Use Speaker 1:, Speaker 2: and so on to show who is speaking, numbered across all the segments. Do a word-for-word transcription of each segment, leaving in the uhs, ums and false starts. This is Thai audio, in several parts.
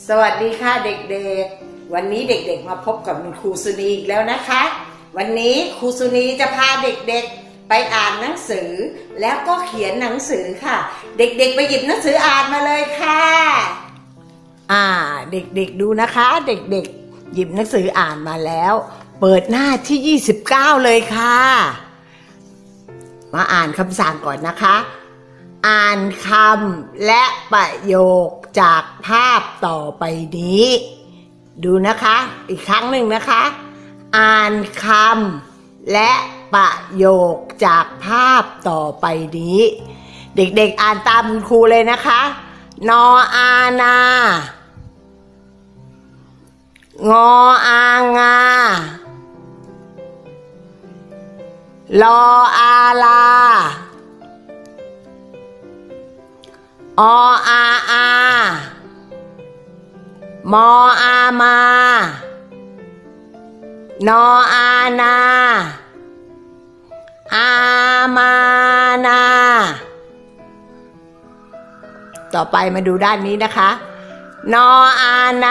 Speaker 1: สวัสดีค่ะเด็กๆวันนี้เด็กๆมาพบกับคุณครูสุนีอีกแล้วนะคะวันนี้ครูสุนีจะพาเด็กๆไปอ่านหนังสือแล้วก็เขียนหนังสือค่ะเด็กๆไปหยิบหนังสืออ่านมาเลยค่ะอ่าเด็กๆดูนะคะเด็กๆหยิบหนังสืออ่านมาแล้วเปิดหน้าที่ยี่สิบเก้าเลยค่ะมาอ่านคำสั่งก่อนนะคะอ่านคำและประโยคจากภาพต่อไปนี้ดูนะคะอีกครั้งหนึ่งนะคะอ่านคำและประโยคจากภาพต่อไปนี้เด็กๆอ่านตามคุณครูเลยนะคะนออานางออางารออาลาออาอามออามานออานาอามานาต่อไปมาดูด้านนี้นะคะนออาน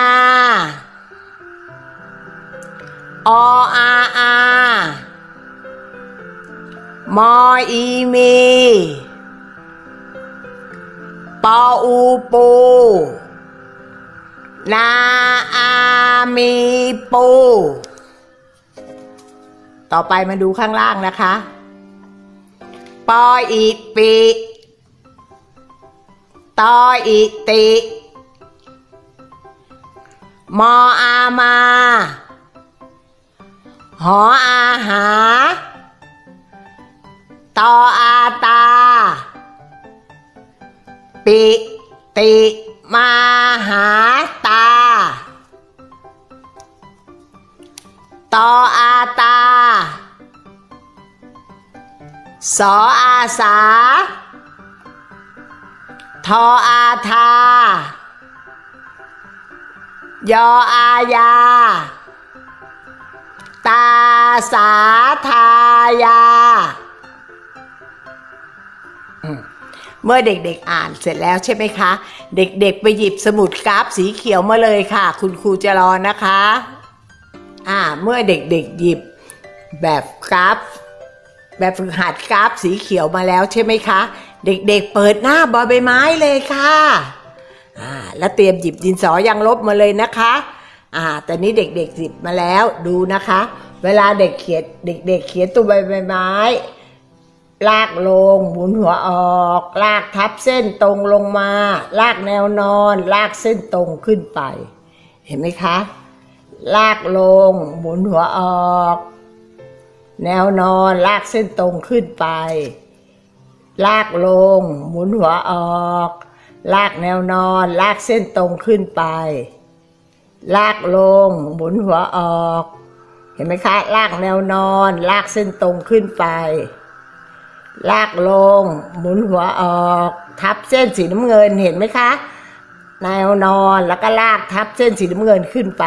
Speaker 1: ออาอามออีมีปออูปูนาอามีปูต่อไปมาดูข้างล่างนะคะปออีปีตออีติมออามาหออาหาตออาตาปิติมาหาตาตออาตาสออาสาทออาทายออายาตาสาทายาเมื่อเด็กๆอ่านเสร็จแล้วใช่ไหมคะเด็กๆไปหยิบสมุดกราฟสีเขียวมาเลยค่ะคุณครูจะรอนะคะอ่าเมื่อเด็กๆหยิบแบบกราฟแบบฝึกหัดกราฟสีเขียวมาแล้วใช่ไหมคะเด็กๆเปิดหน้าบอใบไม้เลยค่ะอ่าแล้วเตรียมหยิบดินสอยางลบมาเลยนะคะอ่าตอนนี้เด็กๆหยิบมาแล้วดูนะคะเวลาเด็กเขียนเด็กๆเขียนตัวใบไม้ลากลงหมุนหัวออกลากทับเส้นตรงลงมาลากแนวนอนลากเส้นตรงขึ้นไปเห็นไหมคะลากลงหมุนหัวออกแนวนอนลากเส้นตรงขึ้นไปลากลงหมุนหัวออกลากแนวนอนลากเส้นตรงขึ้นไปลากลงหมุนหัวออกเห็นไหมคะลากแนวนอนลากเส้นตรงขึ้นไปลากลงหมุนหัวออกทับเส้นสีน้ำเงินเห็นไหมคะแนวนอนแล้วก็ลากทับเส้นสีน้ำเงินขึ้นไป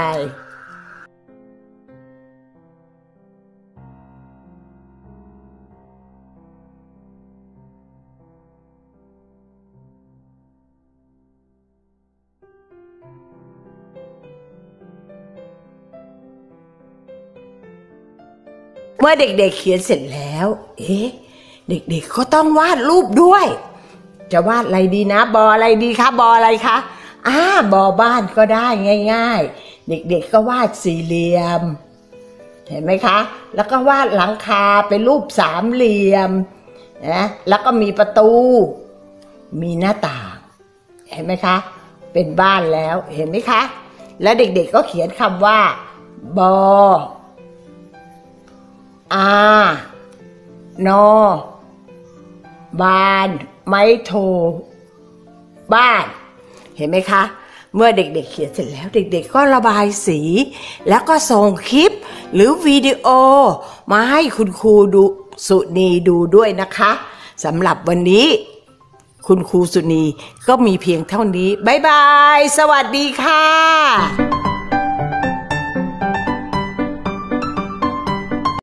Speaker 1: เมื่อเด็กๆ เ, เขียนเสร็จแล้วเอ๊ะเด็กๆก็ต้องวาดรูปด้วยจะวาดอะไรดีนะบออะไรดีคะบออะไรคะอ่าบอบ้านก็ได้ง่ายๆเด็กๆก็วาดสี่เหลี่ยมเห็นไหมคะแล้วก็วาดหลังคาเป็นรูปสามเหลี่ยมนะแล้วก็มีประตูมีหน้าต่างเห็นไหมคะเป็นบ้านแล้วเห็นไหมคะแล้วเด็กๆก็เขียนคำว่าบออานอบ้านไม้โทบ้านเห็นไหมคะเมื่อเด็กๆ เ, เขียนเสร็จแล้วเด็กๆก็ระบายสีแล้วก็ส่งคลิปหรือวิดีโอมาให้คุณครูดูสุนีดูด้วยนะคะสำหรับวันนี้คุณครูสุนีก็มีเพียงเท่านี้บ๊ายบายสวัสดีค่ะ